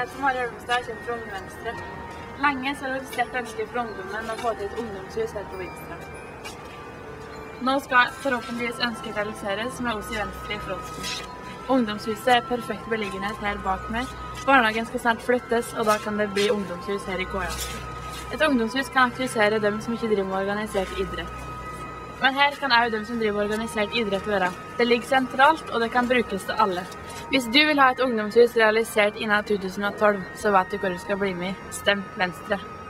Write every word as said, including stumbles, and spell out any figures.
Jeg som har Hjelmestad, kjent fra Unge Venstre. Lenge så har det sterkt ønske fra ungdommen å få til et ungdomshus her på Vinstra. Nå skal forhåpentligvis ønsket realiseres med oss i Venstre i fronten. Ungdomshuset er perfekt beliggenhet her bak meg. Barnehagen skal snart flyttes, og da kan det bli ungdomshus her i K A. Et ungdomshus kan aktivisere dem som ikke driver med organisert idrett. Men her kan også dem som driver med organisert idrett være. Det ligger sentralt, og det kan brukes til alle. Hvis du vil ha et ungdomshus realisert innen to tusen og tolv, så vet du hvor du skal bli med. Stem Venstre.